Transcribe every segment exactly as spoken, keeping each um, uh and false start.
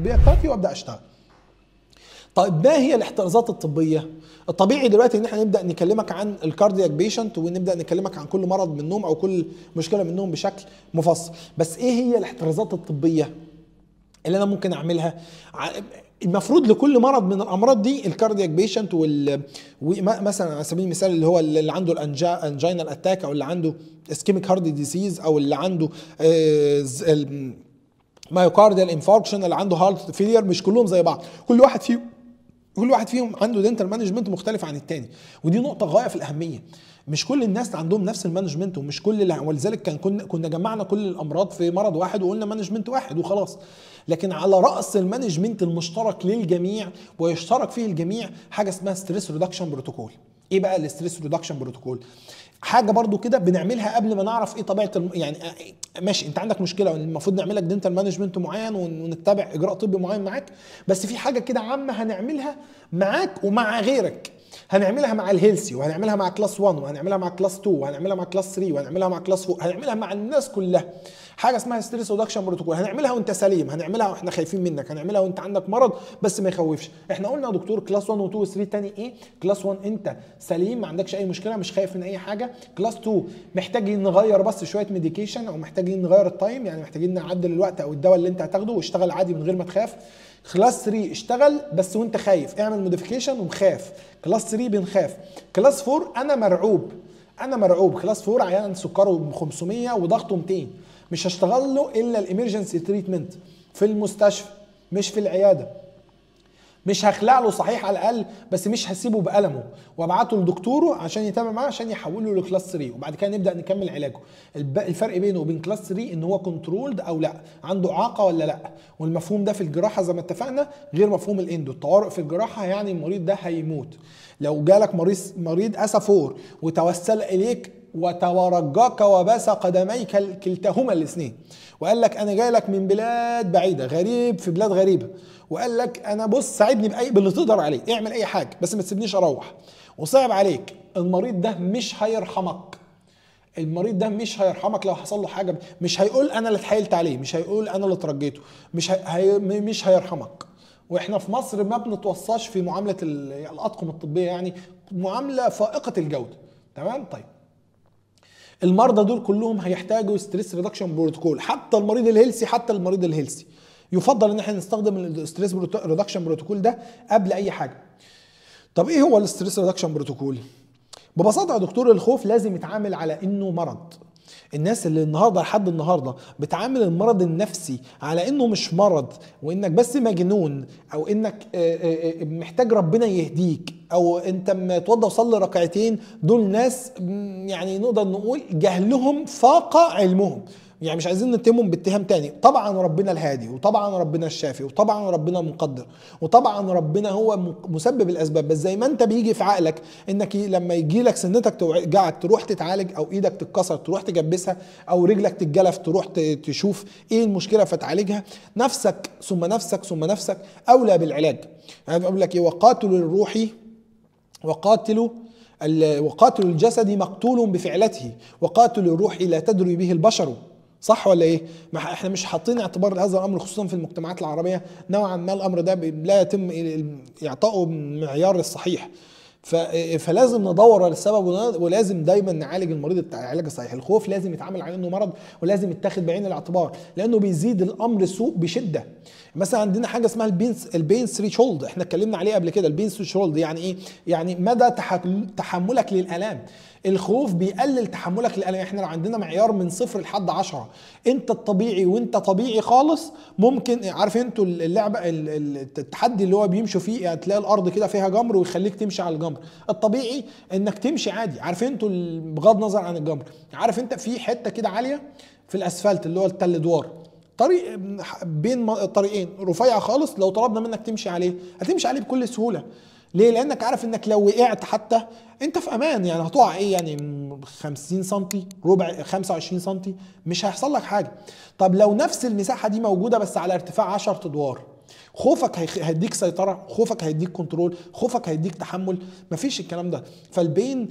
الطبيه بتاعتي وابدا اشتغل. طيب ما هي الاحترازات الطبيه؟ الطبيعي دلوقتي ان احنا نبدا نكلمك عن الكاردياك بيشنت ونبدا نكلمك عن كل مرض منهم او كل مشكله منهم بشكل مفصل، بس ايه هي الاحترازات الطبيه اللي انا ممكن اعملها؟ المفروض لكل مرض من الامراض دي الكاردياك بيشنت وال مثلا على سبيل المثال اللي هو اللي عنده الانجينال اتاك او اللي عنده اسكيميك هارت ديزيز او اللي عنده مايوكارديال انفاركشن اللي عنده هارت فيلير، مش كلهم زي بعض، كل واحد فيهم كل واحد فيهم عنده دنتال مانجمنت مختلف عن التاني، ودي نقطه غايه في الاهميه. مش كل الناس عندهم نفس المانجمنت ومش كل اللي ولذلك كان كنا كنا جمعنا كل الامراض في مرض واحد وقلنا مانجمنت واحد وخلاص. لكن على راس المانجمنت المشترك للجميع ويشترك فيه الجميع حاجه اسمها ستريس ريدكشن بروتوكول. ايه بقى الستريس ريدكشن بروتوكول؟ حاجه برضو كده بنعملها قبل ما نعرف ايه طبيعه الم... يعني ماشي انت عندك مشكله المفروض نعمل لك دنتال مانجمنت معين ونتبع اجراء طبي معين معاك، بس في حاجه كده عامه هنعملها معاك ومع غيرك. هنعملها مع الهيلسي وهنعملها مع كلاس واحد وهنعملها مع كلاس اتنين وهنعملها مع كلاس تلاتة وهنعملها مع كلاس اربعة، هنعملها مع الناس كلها. حاجه اسمها ستريس ريدكشن بروتوكول، هنعملها وانت سليم، هنعملها واحنا خايفين منك، هنعملها وانت عندك مرض بس ما يخوفش. احنا قلنا يا دكتور كلاس واحد و اتنين و تلاتة تاني ايه؟ كلاس واحد انت سليم ما عندكش اي مشكله مش خايف من اي حاجه، كلاس اتنين محتاجين نغير بس شويه ميديكيشن او محتاجين نغير التايم، يعني محتاجين نعدل الوقت او الدواء اللي انت هتاخده واشتغل عادي من غير ما تخاف. كلاس تلاتة اشتغل بس وانت خايف، اعمل موديفيكيشن وخاف. كلاس تلاتة بنخاف. كلاس اربعة انا مرعوب انا مرعوب كلاس اربعة عيان سكره خمسمية وضغطه ميتين، مش هشتغل له الا الامرجنسي تريتمنت في المستشفى مش في العياده. مش هخلع له صحيح على الاقل بس مش هسيبه بألمه وابعته لدكتوره عشان يتابع معاه عشان يحوله لكلاس تلاتة وبعد كده نبدا نكمل علاجه. الفرق بينه وبين كلاس تلاتة ان هو كنترولد او لا، عنده اعاقه ولا لا، والمفهوم ده في الجراحه زي ما اتفقنا غير مفهوم الاندو. الطوارئ في الجراحه يعني المريض ده هيموت. لو جالك مريض مريض اسافور وتوسل اليك وتورجاك وباس قدميك كلتاهما الاثنين وقال لك انا جاي لك من بلاد بعيده غريب في بلاد غريبه وقال لك انا بص ساعدني باي باللي تقدر عليه، اعمل اي حاجه بس ما تسيبنيش اروح، وصعب عليك، المريض ده مش هيرحمك. المريض ده مش هيرحمك لو حصل له حاجه، مش هيقول انا اللي اتحايلت عليه، مش هيقول انا اللي ترجيته، مش هي... مش هيرحمك. واحنا في مصر ما بنتوصاش في معامله الاطقم الطبيه، يعني معامله فائقه الجوده. تمام؟ طيب المرضى دول كلهم هيحتاجوا ستريس ريدكشن بروتوكول، حتى المريض الهيلسي حتى المريض الهيلسي يفضل ان احنا نستخدم الستريس ريدكشن بروتوكول ده قبل اي حاجه. طب ايه هو الستريس ريدكشن بروتوكول؟ ببساطه يا دكتور الخوف لازم يتعامل على انه مرض. الناس اللي النهارده لحد النهارده بتعامل المرض النفسي على انه مش مرض وانك بس مجنون او انك محتاج ربنا يهديك او انت ما توضى وصلي ركعتين، دول ناس يعني نقدر نقول جهلهم فاق علمهم. يعني مش عايزين نتهمهم باتهام تاني، طبعا ربنا الهادي وطبعا ربنا الشافي وطبعا ربنا مقدر وطبعا ربنا هو مسبب الاسباب، بس زي ما انت بيجي في عقلك انك لما يجي لك سنتك توجعك تروح تتعالج او ايدك تتكسر تروح تجبسها او رجلك تتجلف تروح تشوف ايه المشكله فتعالجها، نفسك ثم نفسك ثم نفسك اولى بالعلاج. يعني بقول لك ايه؟ وقاتل الروح وقاتل وقاتل الجسد مقتول بفعلته وقاتل الروح لا تدري به البشر. صح ولا ايه؟ ما احنا مش حاطين اعتبار لهذا الامر خصوصا في المجتمعات العربيه، نوعا ما الامر ده لا يتم اعطائه معيار الصحيح. فلازم ندور على السبب ولازم دايما نعالج المريض العلاج الصحيح. الخوف لازم يتعامل على انه مرض ولازم يتاخد بعين الاعتبار لانه بيزيد الامر سوء بشده. مثلا عندنا حاجه اسمها البينس البين ثريشولد، احنا اتكلمنا عليه قبل كده. البين ثريشولد يعني ايه؟ يعني مدى تحملك للالام. الخوف بيقلل تحملك للالم. احنا لو عندنا معيار من صفر لحد عشرة، انت الطبيعي وانت طبيعي خالص، ممكن عارف انتوا اللعبه التحدي اللي هو بيمشوا فيه، يعني تلاقي الارض كده فيها جمر ويخليك تمشي على الجمر. الطبيعي انك تمشي عادي، عارف انتوا بغض النظر عن الجمر. عارف انت في حته كده عاليه في الاسفلت اللي هو التل دوار، طريق بين طريقين رفيع خالص، لو طلبنا منك تمشي عليه هتمشي عليه بكل سهوله. ليه؟ لانك عارف انك لو وقعت حتى انت في امان، يعني هتقع ايه يعني خمسين سنتي ربع خمسة وعشرين سنتي مش هيحصل لك حاجه. طب لو نفس المساحه دي موجوده بس على ارتفاع عشرة ادوار، خوفك هيديك سيطره، خوفك هيديك كنترول، خوفك هيديك تحمل؟ مفيش الكلام ده. فالبين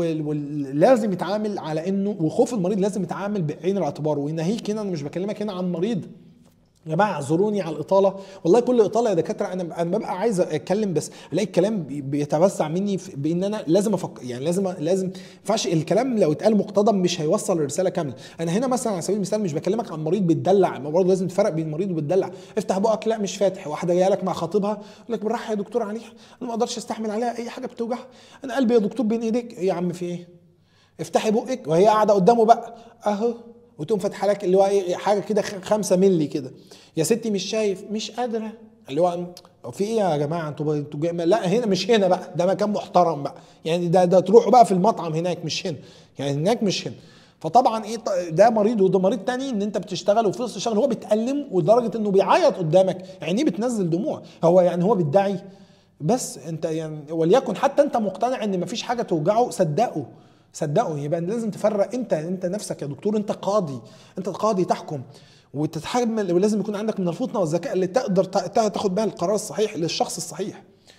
لازم يتعامل على انه، وخوف المريض لازم يتعامل بعين الاعتبار. وناهيك هنا انا مش بكلمك هنا عن مريض يا جماعه اعذروني على الاطاله، والله كل اطاله يا دكاتره انا انا ببقى عايز اتكلم بس الاقي الكلام بي- بيتوسع مني في- بان انا لازم افكر، يعني لازم لازم ما ينفعش الكلام لو اتقال مقتضب مش هيوصل الرساله كامله. انا هنا مثلا على سبيل المثال مش بكلمك عن مريض بيتدلع، ما برضه لازم تفرق بين مريض وبيتدلع. افتح بقك، لا مش فاتح. واحده جايه لك مع خطيبها يقول لك بالراحه يا دكتور عليها، انا ما اقدرش استحمل عليها اي حاجه بتوجعها، انا قلبي يا دكتور بين ايديك. ايه يا عم في ايه؟ افتحي بقك، وهي قاعده قدامه بقى اهو، وتقوم فاتحه لك اللي هو ايه حاجه كده خمسة مللي كده، يا ستي مش شايف مش قادره، اللي هو في ايه يا جماعه انتوا انتوا جاي... لا هنا مش هنا بقى، ده مكان محترم بقى، يعني ده ده تروحوا بقى في المطعم هناك مش هنا، يعني هناك مش هنا. فطبعا ايه ده مريض وده مريض تاني، ان انت بتشتغل وفي وسط الشغل هو بيتألم ولدرجه انه بيعيط قدامك، يعني ايه بتنزل دموع، هو يعني هو بيدعي بس انت يعني، وليكن حتى انت مقتنع ان مفيش حاجه توجعه، صدقه صدقوا. يبقى لازم تفرق، انت انت نفسك يا دكتور انت قاضي، انت قاضي تحكم وتتحمل، ولازم يكون عندك من الفطنه والذكاء اللي تقدر تاخد بها القرار الصحيح للشخص الصحيح.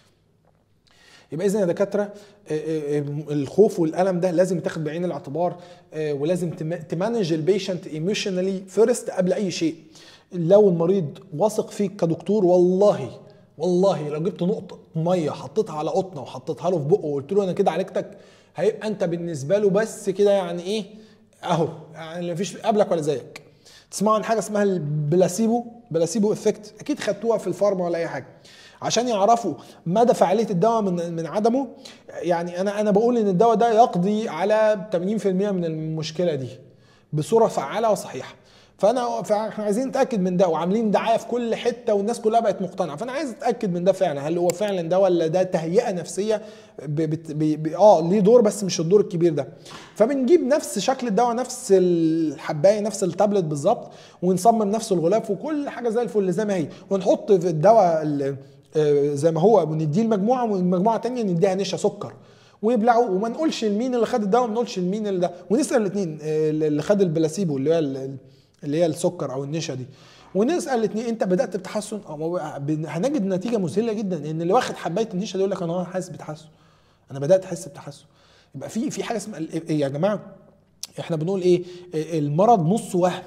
يبقى اذا يا دكاتره اه، اه، اه، الخوف والالم ده لازم يتاخد بعين الاعتبار، اه، ولازم تمانج البيشنت ايموشنالي فيرست قبل اي شيء. لو المريض واثق فيك كدكتور، والله والله لو جبت نقطه ميه حطيتها على قطنه وحطيتها له في بقه وقلت له انا كده عالجتك، هيبقى انت بالنسبه له بس كده يعني ايه اهو، يعني مفيش قبلك ولا زيك. تسمعوا عن حاجه اسمها البلاسيبو، بلاسيبو افكت، اكيد خدتوها في الفارما ولا اي حاجه، عشان يعرفوا مدى فعاليه الدواء من من عدمه. يعني انا انا بقول ان الدواء ده يقضي على ثمانين بالمئة من المشكله دي بصوره فعاله وصحيحه. فانا فاحنا عايزين نتاكد من ده، وعاملين دعايه في كل حته والناس كلها بقت مقتنعه، فانا عايز اتاكد من ده فعلا، هل هو فعلا ده ولا ده تهيئه نفسيه ب ب ب اه ليه دور بس مش الدور الكبير ده. فبنجيب نفس شكل الدواء، نفس الحبايه، نفس التابلت بالظبط، ونصمم نفس الغلاف وكل حاجه زي الفل زي ما هي، ونحط في الدواء زي ما هو، ونديه المجموعه، والمجموعه الثانيه نديها نشا سكر ويبلعوا، وما نقولش لمين اللي خد الدواء، ما نقولش لمين اللي ده، ونسال الاثنين اللي خد البلاسيبو اللي هي اللي هي السكر او النشا دي، ونسال الاثنين انت بدات بتحسن؟ هنجد نتيجه مذهله جدا، ان اللي واخد حبايه النشا ده يقول لك انا حاسس بتحسن، انا بدات احس بتحسن. يبقى في في حاجه اسمها يا جماعه، احنا بنقول ايه؟ المرض نص وهم،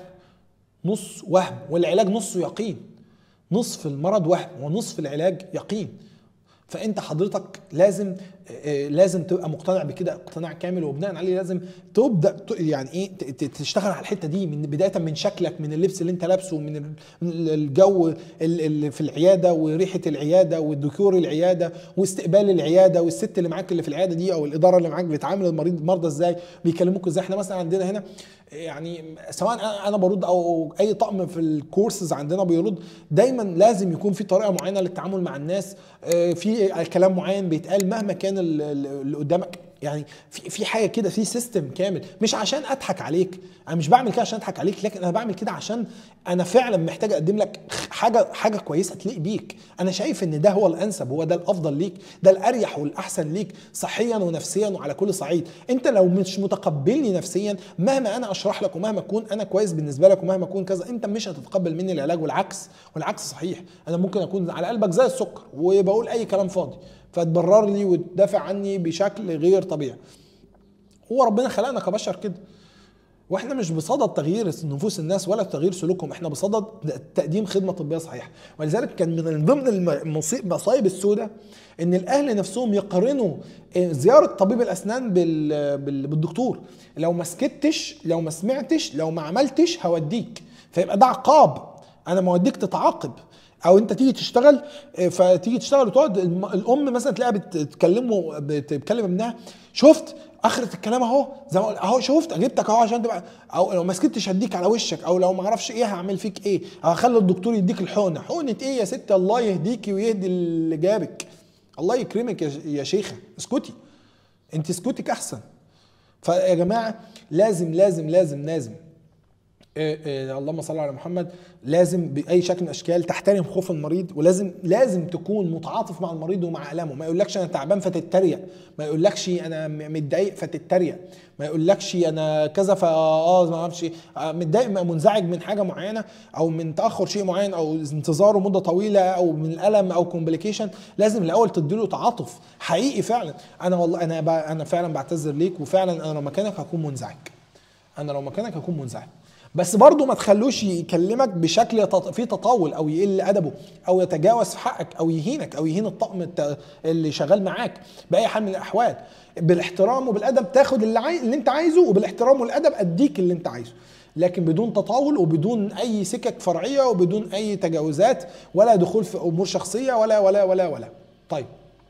نص وهم والعلاج نصه يقين. نصف المرض وهم ونصف العلاج يقين. فانت حضرتك لازم لازم تبقى مقتنع بكده اقتناع كامل، وبناء عليه لازم تبدا يعني ايه تشتغل على الحته دي، من بدايه من شكلك، من اللبس اللي انت لابسه، من الجو اللي في العياده وريحه العياده وديكور العياده واستقبال العياده، والست اللي معاك اللي في العياده دي او الاداره اللي معاك بتعامل المريض المرضى ازاي، بيكلموك ازاي. احنا مثلا عندنا هنا يعني سواء انا برد او اي طقم في الكورسز عندنا بيرد، دايما لازم يكون في طريقه معينه للتعامل مع الناس، في كلام معين بيتقال مهما كان اللي قدامك، يعني في في حاجه كده، في سيستم كامل، مش عشان اضحك عليك، انا مش بعمل كده عشان اضحك عليك، لكن انا بعمل كده عشان انا فعلا محتاج اقدم لك حاجه حاجه كويسه تليق بيك. انا شايف ان ده هو الانسب، هو ده الافضل ليك، ده الاريح والاحسن ليك صحيا ونفسيا وعلى كل صعيد. انت لو مش متقبلني نفسيا، مهما انا اشرح لك ومهما اكون انا كويس بالنسبه لك ومهما اكون كذا، انت مش هتتقبل مني العلاج، والعكس والعكس صحيح. انا ممكن اكون على قلبك زي السكر وبقول اي كلام فاضي، فتبرر لي وتدافع عني بشكل غير طبيعي. هو ربنا خلقنا كبشر كده، واحنا مش بصدد تغيير نفوس الناس ولا تغيير سلوكهم، احنا بصدد تقديم خدمه طبيه صحيحه. ولذلك كان من ضمن المصايب السوداء ان الاهل نفسهم يقارنوا زياره طبيب الاسنان بالدكتور، لو ما سكتش، لو ما سمعتش، لو ما عملتش هوديك، فيبقى ده عقاب، انا موديك تتعاقب. او انت تيجي تشتغل، فتيجي تشتغل وتقعد الام مثلا تلاقيها بتكلمه بتكلم ابنها، شفت اخرة الكلام اهو، زي ما اقول اهو شفت جبتك اهو عشان تبقى، او لو ما سكتش هديك على وشك، او لو ما اعرفش ايه هعمل فيك ايه، او هخلي الدكتور يديك الحقنه. حقنه ايه يا ستي؟ الله يهديكي ويهدي اللي جابك، الله يكرمك يا شيخه، اسكتي انت، اسكتك احسن. فيا جماعه لازم لازم لازم لازم إيه إيه اللهم صل على محمد، لازم باي شكل من الاشكال تحترم خوف المريض، ولازم لازم تكون متعاطف مع المريض ومع الامه. ما يقولكش انا تعبان فتتريق، ما يقولكش انا متضايق فتتريق، ما يقولكش انا كذا فا اه ما اعرفش متضايق منزعج من حاجه معينه، او من تاخر شيء معين، او انتظاره مده طويله، او من الالم او كومبليكيشن. لازم الاول تديله تعاطف حقيقي فعلا. انا والله انا انا فعلا بعتذر ليك، وفعلا انا لو مكانك هكون منزعج، انا لو مكانك هكون منزعج. بس برضه ما تخلوش يكلمك بشكل فيه تطاول او يقل ادبه او يتجاوز في حقك او يهينك او يهين الطقم اللي شغال معاك باي حال من الاحوال. بالاحترام وبالادب تاخد اللي, عاي... اللي انت عايزه، وبالاحترام والادب اديك اللي انت عايزه، لكن بدون تطاول وبدون اي سكك فرعيه وبدون اي تجاوزات ولا دخول في امور شخصيه ولا ولا ولا ولا. طيب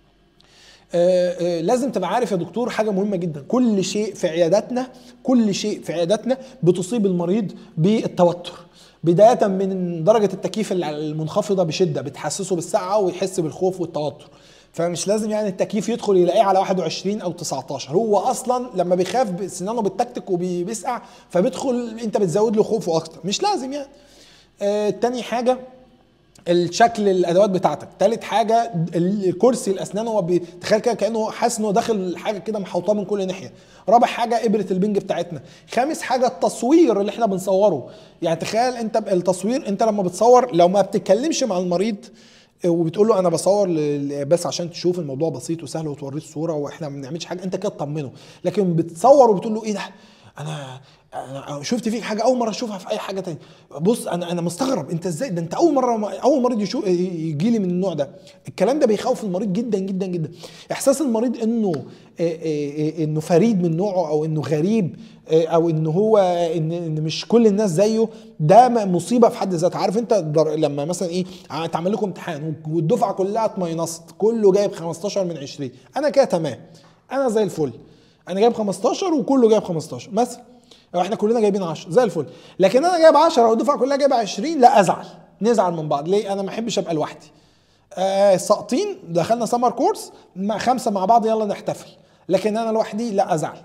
آآ آآ لازم تبقى عارف يا دكتور حاجه مهمه جدا، كل شيء في عياداتنا كل شيء في عياداتنا بتصيب المريض بالتوتر، بدايه من درجه التكييف المنخفضه بشده بتحسسه بالسقعه ويحس بالخوف والتوتر. فمش لازم يعني التكييف يدخل يلاقيه على واحد وعشرين او تسعتاشر، هو اصلا لما بيخاف سنانه بتتكتك وبيسقع فبيدخل انت بتزود له خوفه اكتر، مش لازم يعني. آه تاني حاجه الشكل الادوات بتاعتك. تالت حاجه الكرسي الاسنان، هو بيتخيل كده كانه حاسس انه داخل حاجه كده محوطاه من كل ناحيه. رابع حاجه ابره البنج بتاعتنا. خامس حاجه التصوير اللي احنا بنصوره، يعني تخيل انت التصوير، انت لما بتصور لو ما بتتكلمش مع المريض وبتقول له انا بصور بس عشان تشوف الموضوع بسيط وسهل وتوريه الصوره واحنا ما بنعملش حاجه، انت كده تطمنه. لكن بتصور وبتقول له ايه ده، انا انا شفت فيك حاجه اول مره اشوفها في اي حاجه تانية، بص انا انا مستغرب انت ازاي ده، انت اول مره اول مريض يشوف يجي لي من النوع ده. الكلام ده بيخوف المريض جدا جدا جدا. احساس المريض انه انه فريد من نوعه او انه غريب او ان هو ان, إن مش كل الناس زيه، ده مصيبه في حد ذاتها. عارف انت لما مثلا ايه تعمل لكم امتحان والدفعه كلها اتماينصت، كله جايب خمستاشر من عشرين، انا كده تمام، انا زي الفل، انا جايب خمستاشر وكله جايب خمستاشر مثلا، او احنا كلنا جايبين عشرة زي الفل. لكن انا جايب عشرة والدفعه كلها جايبه عشرين، لا ازعل، نزعل من بعض. ليه؟ انا ما احبش ابقى لوحدي. آه ساقطين دخلنا سمر كورس مع خمسه مع بعض يلا نحتفل، لكن انا لوحدي لا ازعل.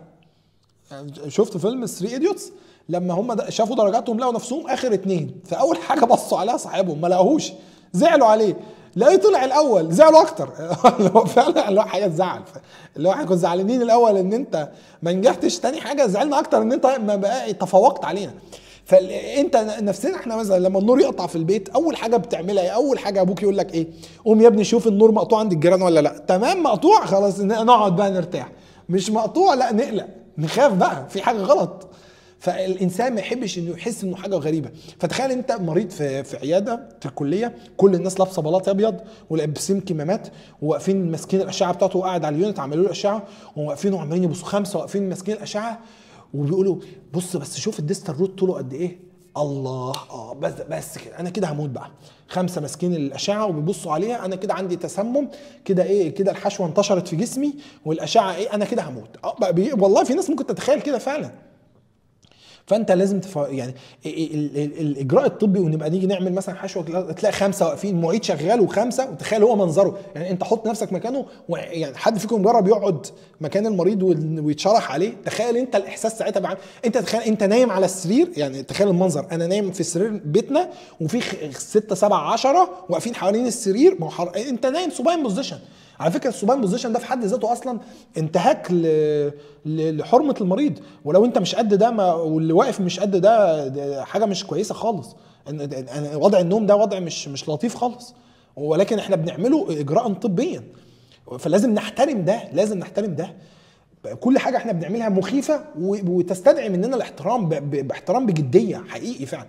شفت فيلم ثري ايديوتس لما هم شافوا درجاتهم لقوا نفسهم اخر اتنين، فاول حاجه بصوا عليها صاحبهم ما لقوهوش، زعلوا عليه، لقيه طلع الاول زعلوا اكتر. هو فعلا اللي هو حاجه تزعل، اللي هو احنا كنا زعلانين الاول ان انت ما نجحتش، تاني حاجه زعلنا اكتر ان انت ما بقى تفوقت علينا. فانت نفسنا احنا مثلا لما النور يقطع في البيت اول حاجه بتعملها ايه؟ اول حاجه ابوك يقول لك ايه؟ قوم يا ابني شوف النور مقطوع عند الجيران ولا لا. تمام مقطوع خلاص نقعد بقى نرتاح، مش مقطوع لا نقلق نخاف بقى في حاجه غلط. فالانسان ما يحبش انه يحس انه حاجه غريبه. فتخيل انت مريض في في عياده في الكليه، كل الناس لابسه بلاط ابيض ولابسين كمامات وواقفين ماسكين الاشعه بتاعته، وقاعد على اليونت عملوا له اشعه وواقفين وعمالين يبصوا، خمسه واقفين ماسكين الاشعه وبيقولوا بص بس شوف الديستال روت طوله قد ايه، الله اه بس بس كده انا كده هموت بقى. خمسه ماسكين الاشعه وبيبصوا عليها، انا كده عندي تسمم كده ايه كده الحشوه انتشرت في جسمي والاشعه ايه انا كده هموت. اه والله في ناس ممكن تتخيل كده فعلا. فانت لازم تف... يعني الاجراء الطبي ونبقى نيجي نعمل مثلا حشوه تلاقي خمسه واقفين، معيد شغال وخمسه، وتخيل هو منظره، يعني انت حط نفسك مكانه، يعني حد فيكم جرب يقعد مكان المريض ويتشرح عليه؟ تخيل انت الاحساس ساعتها بعمل. انت تخيل انت نايم على السرير، يعني تخيل المنظر، انا نايم في سرير بيتنا وفي ستة سبعة عشرة واقفين حوالين السرير، ما حر... انت نايم سوباين بوزيشن. على فكره السوباين بوزيشن ده في حد ذاته اصلا انتهاك ل... لحرمه المريض، ولو انت مش قد ده ما... واللي واقف مش قد ده, ده حاجه مش كويسه خالص. وضع النوم ده وضع مش مش لطيف خالص، ولكن احنا بنعمله اجراء طبيا، فلازم نحترم ده، لازم نحترم ده. كل حاجه احنا بنعملها مخيفه وتستدعي مننا الاحترام ب... ب... باحترام بجديه حقيقي فعلا.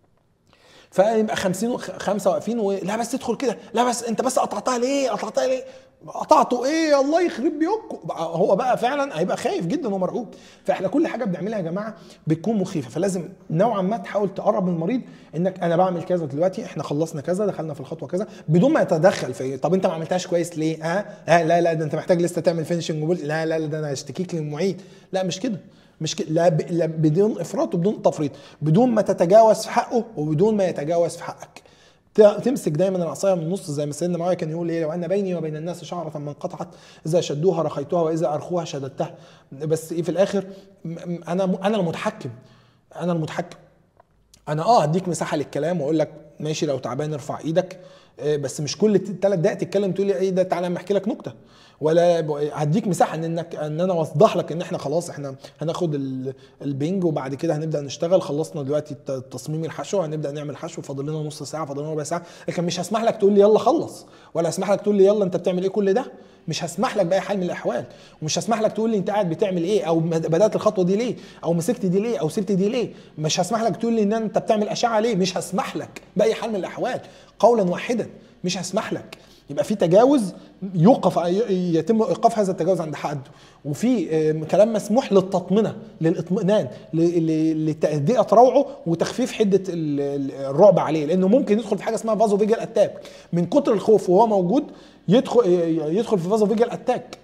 فيبقى خمسين خمسه واقفين و... لا بس تدخل كده، لا بس انت بس قطعتها ليه؟ قطعتها ليه؟ قطعته ايه؟ الله يخرب بيوتكم. هو بقى فعلا هيبقى خايف جدا ومرعوب. فاحنا كل حاجه بنعملها يا جماعه بتكون مخيفه، فلازم نوعا ما تحاول تقرب من المريض انك انا بعمل كذا دلوقتي، احنا خلصنا كذا، دخلنا في الخطوه كذا، بدون ما يتدخل في طب انت ما عملتهاش كويس ليه؟ ها آه؟ لا لا ده انت محتاج لسه تعمل فينشنج، لا لا لا ده انا هشتكيك للمعيد. لا مش كده، مش كده، لا, ب... لا بدون افراط وبدون تفريط، بدون ما تتجاوز في حقه وبدون ما يتجاوز في حقك. تمسك دايما العصايه من النص، زي ما سيدنا معاويه كان يقول ايه؟ لو ان بيني وبين الناس شعره ما انقطعت، اذا شدوها رخيتها واذا ارخوها شددتها. بس ايه في الاخر؟ انا انا المتحكم، انا المتحكم. انا اه هديك مساحه للكلام واقول لك ماشي لو تعبان ارفع ايدك، بس مش كل ثلاث دقائق تتكلم تقول لي ايه ده تعالى اما احكي لك نكته، ولا هديك مساحه ان انك ان انا اوضح لك ان احنا خلاص احنا هناخد البنج وبعد كده هنبدا نشتغل، خلصنا دلوقتي تصميم الحشو، هنبدا نعمل حشو، فاضل لنا نص ساعه، فاضل لنا ربع ساعه، لكن مش هسمح لك تقول لي يلا خلص، ولا هسمح لك تقول لي يلا انت بتعمل ايه كل ده. مش هسمح لك باي حال من الاحوال، ومش هسمح لك تقول لي انت قاعد بتعمل ايه، او بدات الخطوه دي ليه، او مسكت دي ليه، او سبت دي ليه. مش هسمح لك تقول لي ان انت بتعمل اشعه ليه. مش هسمح لك باي حال من الاحوال قولا واحدا، مش هسمح لك. يبقى في تجاوز يوقف، يتم ايقاف هذا التجاوز عند حده، وفي كلام مسموح للتطمئنه للاطمئنان لتهدئه روعه وتخفيف حده الرعب عليه، لانه ممكن يدخل في حاجه اسمها فازو فيجل اتاك من كتر الخوف وهو موجود، يدخل يدخل في فازو فيجل اتاك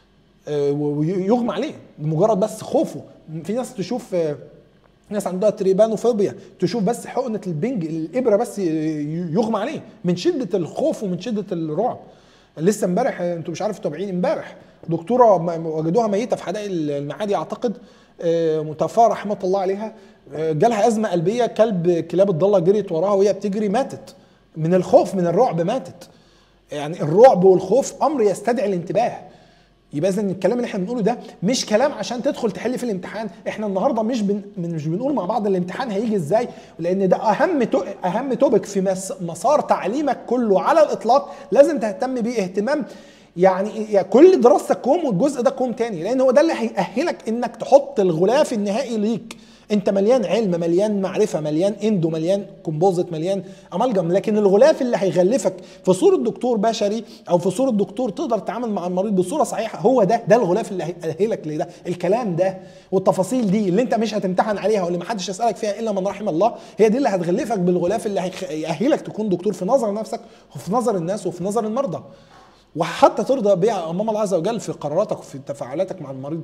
ويغمى عليه مجرد بس خوفه. في ناس تشوف ناس عندها تريبانوفوبيا، تشوف بس حقنه البنج الابره بس يغمى عليه من شده الخوف ومن شده الرعب. لسه امبارح، انتوا مش عارف متابعين، امبارح دكتوره وجدوها ميته في حدائق المعادي اعتقد، متوفاه رحمه الله عليها، جالها ازمه قلبيه، كلب كلاب الضاله جريت وراها وهي بتجري، ماتت من الخوف من الرعب، ماتت. يعني الرعب والخوف امر يستدعي الانتباه. يبقى اذا الكلام اللي احنا بنقوله ده مش كلام عشان تدخل تحل في الامتحان. احنا النهارده مش بن مش بنقول مع بعض الامتحان هيجي ازاي، لان ده اهم تو اهم توبك في مسار تعليمك كله على الاطلاق، لازم تهتم بيه اهتمام يعني, يعني كل دراستك كوم والجزء ده كوم تاني، لان هو ده اللي هيأهلك انك تحط الغلاف النهائي ليك. انت مليان علم، مليان معرفه، مليان اندو، مليان كومبوزيت، مليان امالجم، لكن الغلاف اللي هيغلفك في صوره دكتور بشري او في صوره دكتور تقدر تتعامل مع المريض بصوره صحيحه، هو ده ده الغلاف اللي هيأهلك لده. الكلام ده والتفاصيل دي اللي انت مش هتمتحن عليها واللي محدش يسالك فيها الا من رحم الله، هي دي اللي هتغلفك بالغلاف اللي هيأهلك تكون دكتور في نظر نفسك وفي نظر الناس وفي نظر المرضى، وحتى ترضى بيها امام الله عز وجل في قراراتك وفي تفاعلاتك مع المريض.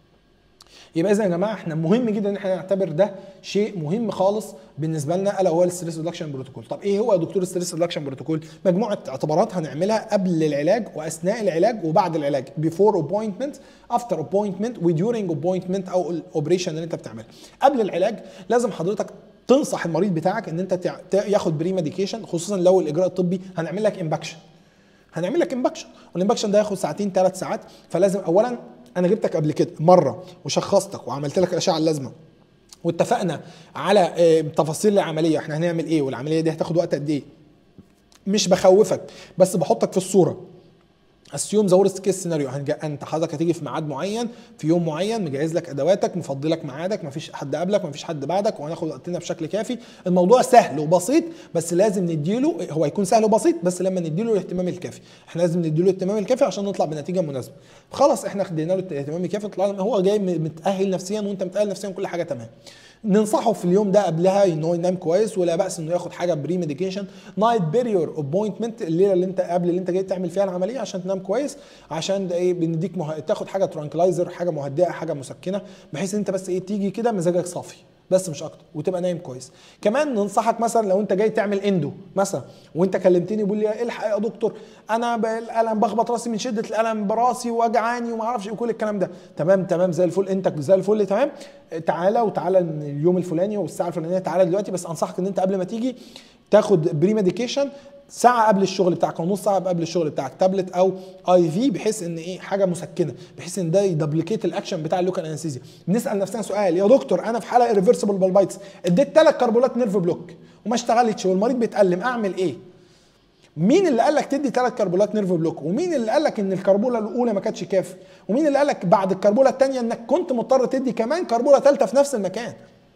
يبقى اذا يا جماعه احنا مهم جدا ان احنا نعتبر ده شيء مهم خالص بالنسبه لنا، الا هو الستريس ريدكشن بروتوكول. طب ايه هو يا دكتور الستريس ريدكشن بروتوكول؟ مجموعه اعتبارات هنعملها قبل العلاج واثناء العلاج وبعد العلاج، بيفور اوبوينتمنت، افتر اوبوينتمنت، وديورنج اوبوينتمنت او الاوبريشن اللي انت بتعملها. قبل العلاج لازم حضرتك تنصح المريض بتاعك ان انت ياخد بري ميديكيشن، خصوصا لو الاجراء الطبي هنعمل لك امباكشن. هنعمل لك امباكشن، والامباكشن ده هياخد ساعتين ثلاث ساعات. فلازم اولا انا جبتك قبل كده مره وشخصتك وعملت لك الاشعه اللازمه واتفقنا على تفاصيل العمليه، احنا هنعمل ايه والعمليه دي هتاخد وقت قد ايه. مش بخوفك بس بحطك في الصوره. اسيوم ذا ورست كيس سيناريو، انت حضرتك هتيجي في ميعاد معين في يوم معين، مجهز لك ادواتك، مفضي لك ميعادك، مفيش حد قبلك مفيش حد بعدك، وهناخد وقتنا بشكل كافي. الموضوع سهل وبسيط، بس لازم نديله، هو هيكون سهل وبسيط بس لما نديله الاهتمام الكافي. احنا لازم نديله الاهتمام الكافي عشان نطلع بنتيجه مناسبه. خلاص احنا ادينا له الاهتمام الكافي، طلعنا هو جاي متاهل نفسيا وانت متاهل نفسيا، كل حاجه تمام. ننصحه في اليوم ده قبلها ان هو ينام كويس، ولا باس انه ياخد حاجه بري ميديكيشن. نايت بيريور ابوينتمنت، الليله اللي انت قبل اللي انت جاي تعمل فيها العمليه عشان تنام كويس، عشان ده ايه بنديك مه... تاخد حاجه ترانكلايزر، حاجه مهدئه، حاجه مسكنه، بحيث ان انت بس ايه تيجي كده مزاجك صافي بس مش اكتر، وتبقى نايم كويس. كمان ننصحك مثلا لو انت جاي تعمل اندو مثلا وانت كلمتني بيقول لي الحق يا دكتور انا الالم بخبط راسي من شده الالم براسي وجعاني وما اعرفش ايه وكل الكلام ده، تمام تمام زي الفل، انت زي الفل تمام، تعالى وتعالى اليوم الفلاني والساعه الفلانيه، تعالى دلوقتي. بس انصحك ان انت قبل ما تيجي تاخد بري ميديكيشن ساعه قبل الشغل بتاعك او نص ساعه قبل الشغل بتاعك، تابلت او اي في، بحيث ان ايه حاجه مسكنه، بحيث ان ده يدبليكيت الاكشن بتاع اللوكال انستيزيا. بنسال نفسنا سؤال، يا دكتور انا في حاله ايرفيرسبل بالبايتس، اديت ثلاث كربولات نيرف بلوك وما اشتغلتش والمريض بيتالم، اعمل ايه؟ مين اللي قال لك تدي ثلاث كربولات نيرف بلوك؟ ومين اللي قال لك ان الكربوله الاولى ما كانتش كافي؟ ومين اللي قال لك بعد الكربوله الثانيه انك كنت مضطر تدي كمان كربوله ثالثه في نفس المكان؟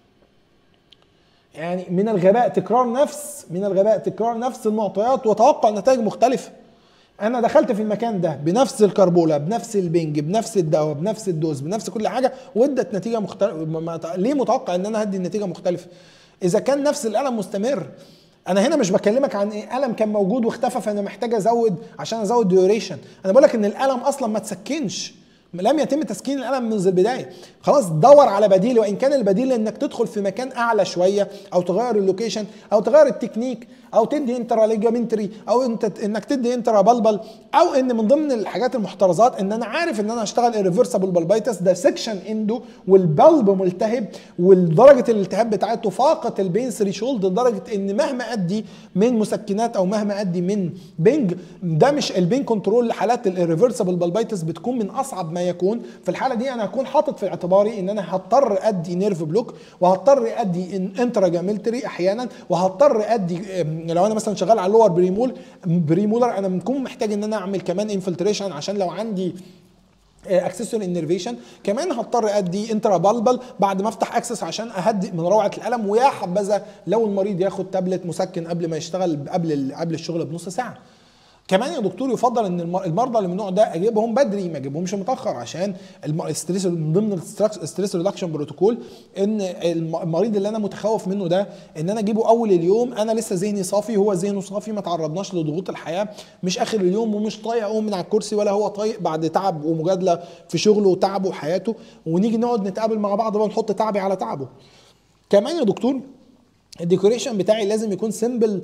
يعني من الغباء تكرار نفس من الغباء تكرار نفس المعطيات وتوقع نتائج مختلفه. انا دخلت في المكان ده بنفس الكربوله بنفس البنج بنفس الدواء بنفس الدوز بنفس كل حاجه وادت نتيجه مختلفه، ليه متوقع ان انا هدي النتيجه مختلفه؟ اذا كان نفس الالم مستمر. انا هنا مش بكلمك عن ايه الم كان موجود واختفى فانا محتاج ازود عشان ازود ديوريشن، انا بقول لك ان الالم اصلا ما تسكنش، لم يتم تسكين الالم منذ البدايه. خلاص دور على بديل، وان كان البديل انك تدخل في مكان اعلى شويه او تغير اللوكيشن او تغير التكنيك او تدي انترا ليجامنتري او انت انك تدي انترا بلبل، او ان من ضمن الحاجات المحترزات ان انا عارف ان انا هشتغل irreversible بالبايتس ده سكشن اندو والبلب ملتهب ودرجه الالتهاب بتاعته فاقت البين ثريشولد لدرجه ان مهما ادي من مسكنات او مهما ادي من بنج، ده مش البين كنترول. حالات الirreversible بالبايتس بتكون من اصعب ما ما يكون. في الحاله دي انا هكون حاطط في اعتباري ان انا هضطر ادي نيرف بلوك، وهضطر ادي انترا جاميلتري احيانا، وهضطر ادي لو انا مثلا شغال على اللور بريمول بريمولر انا بكون محتاج ان انا اعمل كمان انفلتريشن عشان لو عندي اكسسوري انرفيشن، كمان هضطر ادي انترا بالبل بعد ما افتح اكسس عشان اهدئ من روعه الالم. ويا حبذا لو المريض ياخد تابلت مسكن قبل ما يشتغل قبل قبل الشغل بنص ساعه. كمان يا دكتور يفضل ان المرضى اللي من النوع ده اجيبهم بدري ما اجيبهمش متاخر، عشان الستريس من ضمن الستريس ريدكشن بروتوكول ان المريض اللي انا متخوف منه ده ان انا اجيبه اول اليوم انا لسه ذهني صافي، هو ذهنه صافي، ما تعرضناش لضغوط الحياه، مش اخر اليوم ومش طايق اقوم من على الكرسي ولا هو طايق بعد تعب ومجادله في شغله وتعبه وحياته، ونيجي نقعد نتقابل مع بعض بقى نحط تعبي على تعبه. كمان يا دكتور الديكوريشن بتاعي لازم يكون سيمبل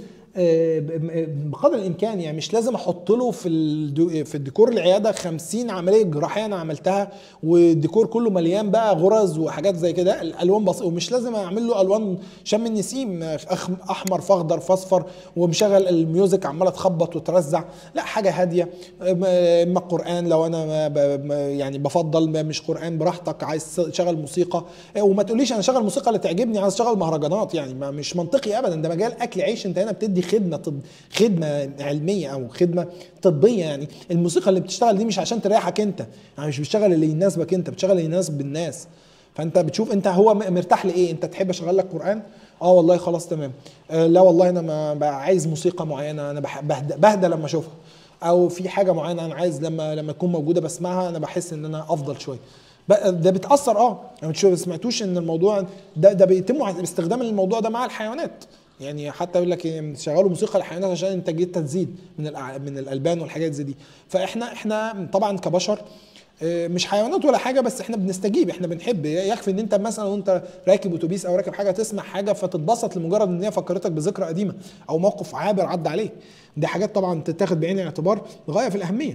بقدر الامكان، يعني مش لازم احط له في في الديكور العياده خمسين عمليه جراحيه انا عملتها والديكور كله مليان بقى غرز وحاجات زي كده، الالوان بسيطه، ومش لازم اعمل له الوان شم النسيم احمر فاخضر فاصفر ومشغل الميوزك عماله تخبط وترزع، لا حاجه هاديه. اما القران لو انا يعني بفضل مش قران براحتك، عايز تشغل موسيقى وما تقوليش انا شغل موسيقى اللي تعجبني عايز اشغل مهرجانات، يعني مش منطقي ابدا، ده مجال اكل عيش، انت هنا بتدي خدمه طب خدمه علميه او خدمه طبيه، يعني الموسيقى اللي بتشتغل دي مش عشان تريحك انت، يعني مش بتشتغل اللي يناسبك انت، بتشتغل اللي يناسب الناس. فانت بتشوف انت هو مرتاح لايه، انت تحب اشغل لك قران؟ اه والله خلاص تمام. آه لا والله انا ما عايز موسيقى معينه انا بهدى, بهدى لما اشوفها، او في حاجه معينه انا عايز لما لما تكون موجوده بسمعها انا بحس ان انا افضل شويه. ده بتاثر اه يعني ما سمعتوش ان الموضوع ده ده بيتم استخدام الموضوع ده مع الحيوانات، يعني حتى يقول لك شغلوا موسيقى الحيوانات عشان انتاجيتها تزيد من من الالبان والحاجات زي دي. فاحنا احنا طبعا كبشر مش حيوانات ولا حاجه، بس احنا بنستجيب، احنا بنحب، يكفي ان انت مثلا وانت راكب اتوبيس او راكب حاجه تسمع حاجه فتتبسط لمجرد ان هي فكرتك بذكرى قديمه او موقف عابر عدى عليك، دي حاجات طبعا تتاخد بعين الاعتبار غايه في الاهميه.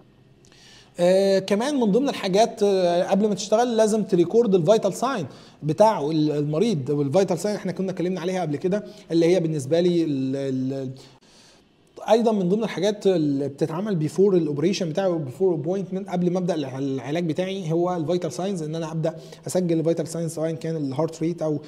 آه كمان من ضمن الحاجات آه قبل ما تشتغل لازم تريكورد الفيتال ساين بتاع المريض، والفيتال ساين احنا كنا اتكلمنا عليها قبل كده، اللي هي بالنسبه لي ال ال ايضا من ضمن الحاجات اللي بتتعمل بيفور الاوبريشن بتاعي وبيفور ابوينتمنت قبل ما ابدا العلاج بتاعي هو الفيتال ساينز، ان انا ابدا اسجل الفيتال ساينز سواء كان الهارت ريت او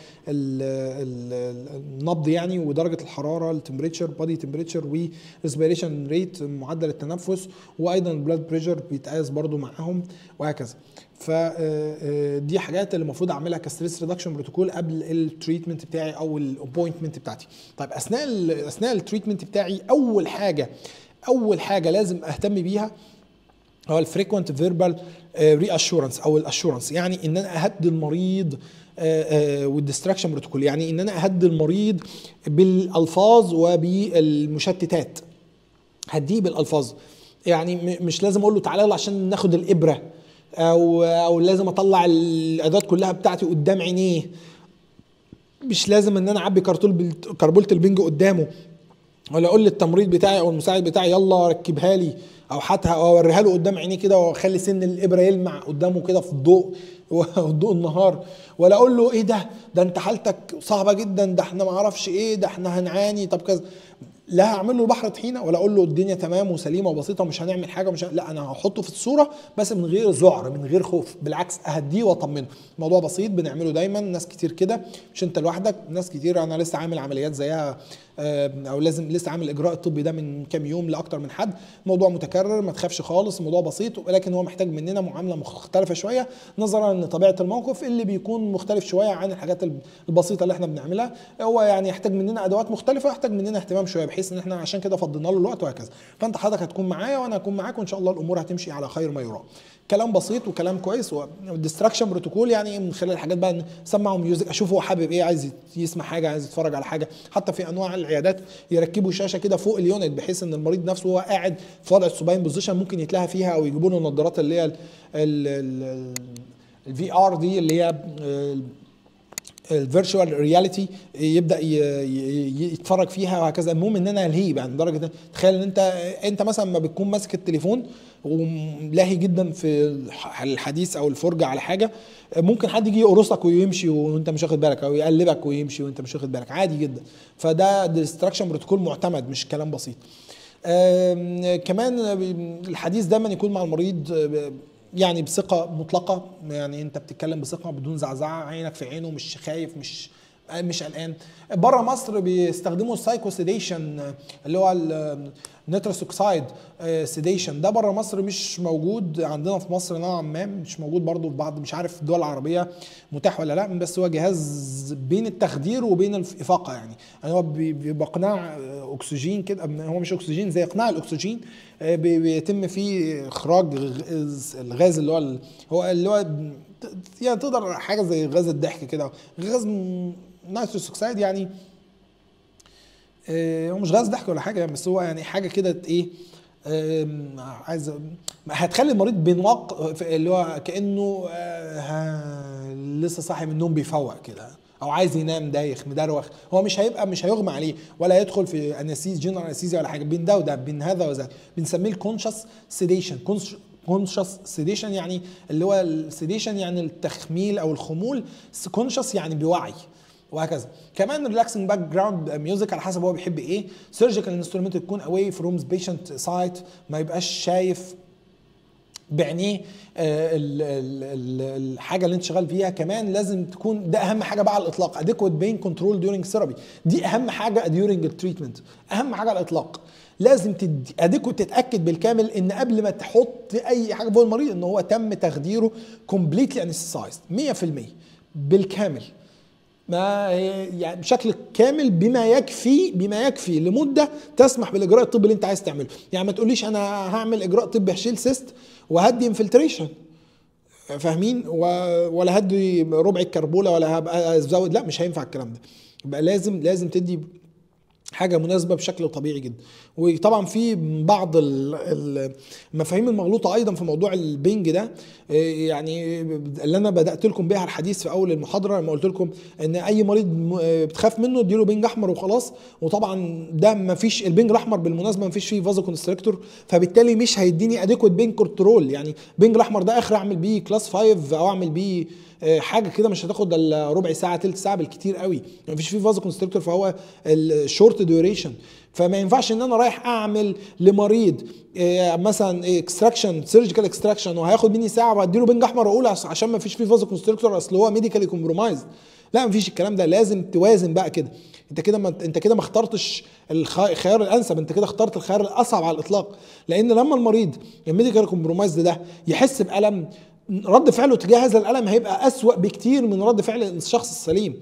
النبض يعني، ودرجه الحراره، التمبريتشر، بادي تمبريتشر، وريسبيريشن ريت معدل التنفس، وايضا البلاد بريشر بيتقاس برضو معاهم وهكذا. فدي حاجات اللي المفروض اعملها كستريس ريدكشن بروتوكول قبل التريتمنت بتاعي او الابوينتمنت بتاعتي. طيب اثناء اثناء التريتمنت بتاعي اول حاجه اول حاجه لازم اهتم بيها هو الفريكوينت فيربال ري اشورنس او الاشورنس، يعني ان انا اهدي المريض والديستراكشن بروتوكول، يعني ان انا اهدي المريض بالالفاظ وبالمشتتات، هديه بالالفاظ، يعني مش لازم اقول له تعالى يلا عشان ناخد الابره، او او لازم اطلع الادوات كلها بتاعتي قدام عينيه، مش لازم ان انا اعبي كرتول كربوله البنج قدامه، ولا اقول للتمريض بتاعي او المساعد بتاعي يلا ركبها لي او هاتها او اوريها له قدام عينيه كده واخلي سن الابره يلمع قدامه كده في الضوء ضوء النهار، ولا اقول له ايه ده ده انت حالتك صعبه جدا، ده احنا ما اعرفش ايه، ده احنا هنعاني، طب كذا، لا هعمل له بحر طحينه ولا اقول له الدنيا تمام وسليمه وبسيطه ومش هنعمل حاجه ومش لا، انا هحطه في الصوره بس من غير ذعر من غير خوف، بالعكس اهديه واطمنه. الموضوع بسيط بنعمله دايما، ناس كتير كده، مش انت لوحدك، ناس كتير، انا لسه عامل عمليات زيها او لازم لسه عامل الاجراء الطبي ده من كام يوم لاكتر من حد. موضوع متكرر، ما تخافش خالص، الموضوع بسيط، ولكن هو محتاج مننا معامله مختلفه شويه نظرا لطبيعه الموقف اللي بيكون مختلف شويه عن الحاجات البسيطه اللي احنا بنعملها، هو يعني يحتاج مننا ادوات مختلفه ويحتاج مننا اهتمام شويه، بحيث ان احنا عشان كده فضلنا له الوقت وهكذا. فانت حضرتك هتكون معايا وانا هكون معاك، وان شاء الله الامور هتمشي على خير ما يرام. كلام بسيط وكلام كويس. والديستراكشن بروتوكول يعني من خلال الحاجات بقى نسمعه ميوزك، اشوف هو حابب ايه، عايز يسمع حاجه، عايز يتفرج على حاجه، حتى في انواع العيادات يركبوا شاشه كده فوق اليونت بحيث ان المريض نفسه وهو قاعد في وضع السوباين بوزيشن ممكن يتلهى فيها، او يجيبوا له النظارات اللي هي الفي ار دي اللي هي الفيرتشوال رياليتي يبدا يتفرج فيها وهكذا. المهم ان انا الهي بقى لدرجه تخيل ان انت انت مثلا ما بتكون ماسك التليفون ولاهي جدا في الحديث او الفرجه على حاجه، ممكن حد يجي يقرصك ويمشي وانت مش واخد بالك، او يقلبك ويمشي وانت مش واخد بالك، عادي جدا. فده ديستراكشن بروتوكول معتمد، مش كلام بسيط. كمان الحديث دايما يكون مع المريض يعني بثقه مطلقه، يعني انت بتتكلم بثقه بدون زعزعه، عينك في عينه، مش خايف، مش مش قلقان. بره مصر بيستخدموا السايكو سيديشن اللي هو النيتروس اوكسايد سيديشن، ده بره مصر مش موجود، عندنا في مصر نوعا ما مش موجود برضو في بعض، مش عارف الدول العربيه متاح ولا لا، بس هو جهاز بين التخدير وبين الافاقه يعني. يعني هو بيبقى قناع اكسجين كده، هو مش اكسجين زي قناع الاكسجين، بيتم فيه اخراج الغاز اللي هو هو اللي هو يعني تقدر حاجه زي غاز الضحك كده، غاز نيتروس اوكسايد يعني. آه هو مش غاز ضحك ولا حاجه، بس هو يعني حاجه كده ايه، آه عايز هتخلي المريض بينواق اللي هو كانه آه لسه صاحي من النوم بيفوق كده، او عايز ينام دايخ مدروخ. هو مش هيبقى مش هيغمى عليه ولا يدخل في انستيز جنرال انستيزيا ولا حاجه، بين ده وده، بين هذا وذاك، بنسميه الكونشس سيديشن. كونشس سيديشن يعني اللي هو السيديشن يعني التخميل او الخمول، كونشس يعني بوعي، وهكذا. كمان ريلاكسنج باك جراوند ميوزك على حسب هو بيحب ايه. سيرجيكال انسترومنت تكون اواي فروم بيشنت سايت، ما يبقاش شايف بعينيه الحاجه اللي انت شغال فيها. كمان لازم تكون، ده اهم حاجه بقى على الاطلاق، اديكوت بين كنترول ديورنج ثيرابي، دي اهم حاجه ديورنج التريتمنت، اهم حاجه على الاطلاق. لازم اديكوت تتاكد بالكامل ان قبل ما تحط اي حاجه فوق المريض ان هو تم تخديره كومبليتلي انستسايزد مية في المية بالكامل، ما يعني بشكل كامل بما يكفي بما يكفي لمده تسمح بالاجراء الطبي اللي انت عايز تعمله. يعني ما تقوليش انا هعمل اجراء طبي هشيل سيست وهدي انفلتريشن، فاهمين، ولا هدي ربع الكربوله ولا هبقى ازود، لا مش هينفع الكلام ده. يبقى لازم لازم تدي حاجه مناسبه بشكل طبيعي جدا. وطبعا في بعض المفاهيم المغلوطه ايضا في موضوع البنج ده، يعني اللي انا بدات لكم بيها الحديث في اول المحاضره لما قلت لكم ان اي مريض بتخاف منه اديله بنج احمر وخلاص. وطبعا ده ما فيش، البنج الاحمر بالمناسبه ما فيش فيه فازو كونستريكتور، فبالتالي مش هيديني اديكوت بنج كنترول. يعني البنج الاحمر ده اخر اعمل بيه كلاس خمسة او اعمل بيه حاجه كده مش هتاخد الا ربع ساعه تلت ساعه بالكتير قوي، ما فيش فيه فازو كونستريكتور، فهو الشورت ديوريشن. فما ينفعش ان انا رايح اعمل لمريض مثلا اكستراكشن سيرجيكال اكستراكشن وهياخد مني ساعه واديله بنج احمر واقول عشان ما فيش فيه فازو كونستريكتور اصل هو ميديكالي كومبرومايز. لا، ما فيش الكلام ده، لازم توازن بقى كده. انت كده ما انت كده ما اخترتش الخيار الانسب، انت كده اخترت الخيار الاصعب على الاطلاق. لان لما المريض الميديكال كومبرومايز ده يحس بالم، رد فعله تجاه هذا الالم هيبقى اسوأ بكتير من رد فعل الشخص السليم.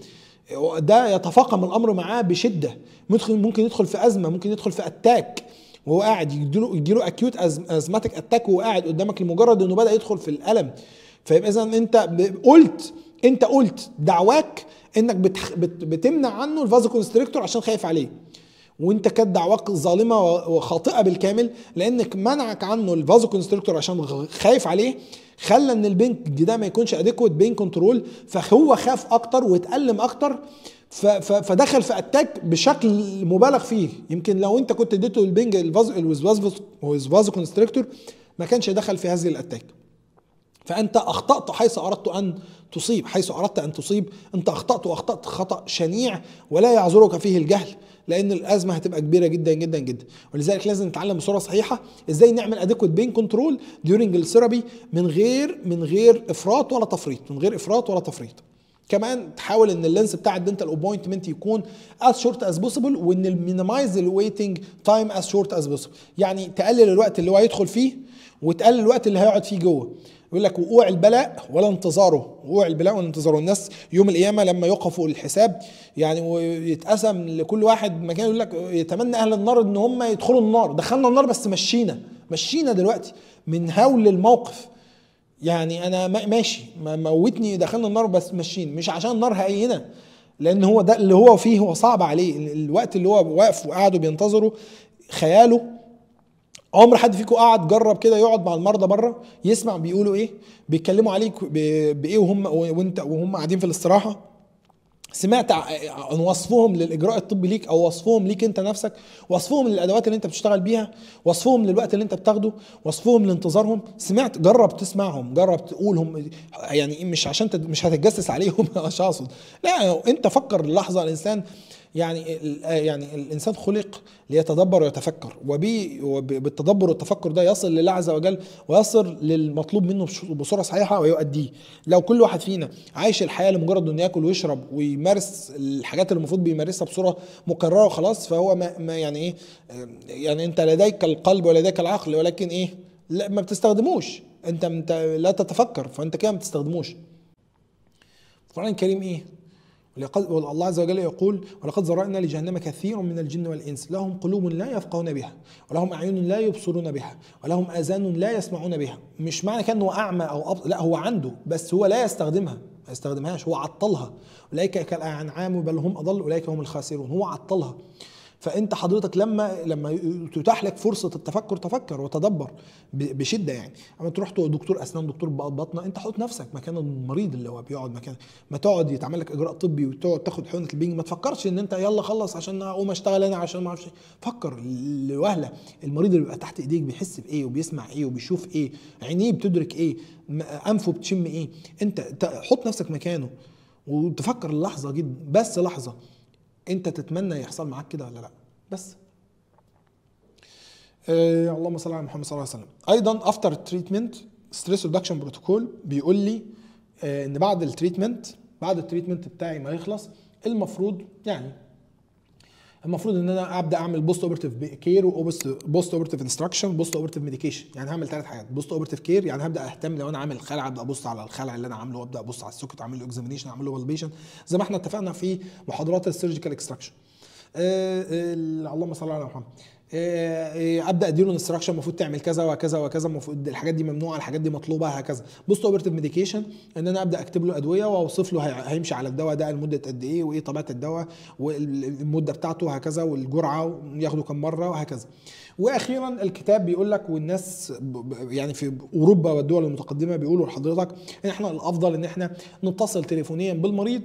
ده يتفاقم الامر معاه بشده، ممكن ممكن يدخل في ازمه، ممكن يدخل في اتاك وهو قاعد، يجيله يجيله اكيوت ازماتيك اتاك وهو قاعد قدامك لمجرد انه بدا يدخل في الالم. فيبقى اذا انت قلت انت قلت دعواك انك بتخ... بت... بتمنع عنه الفازو كونستريكتور عشان خايف عليه، وانت كانت دعواك ظالمه وخاطئه بالكامل، لانك منعك عنه الفازو كونستريكتور عشان خايف عليه خلى ان البنج ده ما يكونش اديكوت بين كنترول، فهو خاف اكتر واتألم اكتر، فدخل في اتاك بشكل مبالغ فيه. يمكن لو انت كنت اديته البنج الفازو كونستريكتور ما كانش دخل في هذه الاتاك. فانت اخطأت حيث اردت ان تصيب، حيث اردت ان تصيب انت اخطأت، واخطأت خطأ شنيع ولا يعذرك فيه الجهل، لان الازمه هتبقى كبيره جدا جدا جدا. ولذلك لازم نتعلم بصوره صحيحه ازاي نعمل اديكوت بين كنترول ديورنج الثيرابي من غير من غير افراط ولا تفريط، من غير افراط ولا تفريط. كمان تحاول ان اللينس بتاع الدنتال ابوينتمنت يكون از شورت از بوسيبل، وان المينيمايز الويتنج تايم از شورت از بوسيبل، يعني تقلل الوقت اللي هو هيدخل فيه وتقلل الوقت اللي هيقعد فيه جوه. يقول لك وقوع البلاء ولا انتظاره، وقوع البلاء ولا انتظاره. الناس يوم القيامه لما يقفوا الحساب يعني ويتقسم لكل واحد مكان، يقول لك يتمنى اهل النار ان هم يدخلوا النار، دخلنا النار بس مشينا مشينا دلوقتي من هول الموقف. يعني انا ماشي موتني دخلنا النار بس ماشيين، مش عشان النار هينه، لان هو ده اللي هو فيه هو صعب عليه. الوقت اللي هو واقف وقاعد وبينتظره خياله. عمر حد فيكم قاعد جرب كده يقعد مع المرضى بره يسمع بيقولوا ايه، بيتكلموا عليك بايه وهم وانت وهم قاعدين في الاستراحه؟ سمعت عن وصفهم للاجراء الطبي ليك او وصفهم ليك انت نفسك، وصفهم للادوات اللي انت بتشتغل بيها، وصفهم للوقت اللي انت بتاخده، وصفهم لانتظارهم؟ سمعت؟ جرب تسمعهم، جرب تقولهم، يعني مش عشان مش هتتجسس عليهم مش اقصد، لا انت فكر لحظه. الانسان يعني يعني الانسان خلق ليتدبر ويتفكر، وبالتدبر والتفكر ده يصل لله عز وجل ويصل للمطلوب منه بصوره صحيحه ويؤديه. لو كل واحد فينا عايش الحياه لمجرد انه ياكل ويشرب ويمارس الحاجات اللي المفروض بيمارسها بصوره مكرره وخلاص، فهو ما, ما يعني ايه، يعني انت لديك القلب ولديك العقل ولكن ايه، لا ما بتستخدموش، انت انت لا تتفكر، فانت كده ما بتستخدموش. القرآن الكريم ايه؟ الله عز وجل يقول: ولقد ذرأنا لجهنم كثيرا من الجن والإنس لهم قلوب لا يفقهون بها ولهم أعين لا يبصرون بها ولهم آذان لا يسمعون بها. مش معنى كان هو أعمى أو أبصر، لا هو عنده بس هو لا يستخدمها، ما يستخدمهاش، هو عطلها. أولئك كالأنعام بل هم أضل أولئك هم الخاسرون، هو عطلها. فانت حضرتك لما لما تتاح لك فرصه التفكر تفكر وتدبر بشده. يعني اما تروح دكتور اسنان، دكتور بطنه، انت حط نفسك مكان المريض اللي هو بيقعد مكان، ما تقعد يتعمل لك اجراء طبي وتقعد تاخد حقنه البنج، ما تفكرش ان انت يلا خلص عشان اقوم اشتغل انا عشان ما اعرفش. فكر لوهله المريض اللي بيبقى تحت ايديك بيحس بايه وبيسمع ايه وبيشوف ايه، عينيه بتدرك ايه، انفه بتشم ايه. انت حط نفسك مكانه وتفكر اللحظه جدا، بس لحظه انت تتمنى يحصل معاك كده ولا لا. بس آه اللهم صل على محمد صلى الله عليه وسلم. ايضا افتر تريتمنت ستريس ريدكشن بروتوكول بيقول لي آه ان بعد التريتمنت بعد التريتمنت بتاعي ما يخلص المفروض يعني المفروض ان انا ابدا اعمل بوست اوبرتيف كير وبوست اوبرتيف انستراكشن بوست اوبرتيف ميديكيشن. يعني هعمل ثلاث حاجات: بوست اوبرتيف كير يعني هبدا اهتم لو انا عامل خلع ابدا ابص على الخلع اللي انا عامله وابدا ابص على السوكت، اعمل له اكزامينيشن، اعمل له بالبيشن زي ما احنا اتفقنا في محاضرات السيرجيكال اكستراكشن. اللهم صل على محمد. ابدا اديله انستراكشن المفروض تعمل كذا وكذا وكذا، المفروض الحاجات دي ممنوعه، الحاجات دي مطلوبه، هكذا. بوست اوبرتيف ميديكيشن ان انا ابدا اكتب له ادويه واوصف له هيمشي على الدواء ده لمده قد ايه وايه طبيعه الدواء والمده بتاعته وهكذا والجرعه وياخده كم مره وهكذا. واخيرا الكتاب بيقول لك، والناس يعني في اوروبا والدول المتقدمه بيقولوا لحضرتك ان احنا الافضل ان احنا نتصل تليفونيا بالمريض